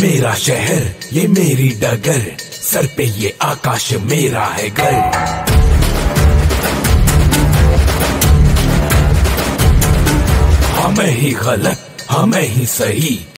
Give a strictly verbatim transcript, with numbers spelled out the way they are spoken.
मेरा शहर, ये मेरी डगर, सर पे ये आकाश मेरा है घर। हाँ मैं ही गलत, हाँ मैं ही सही,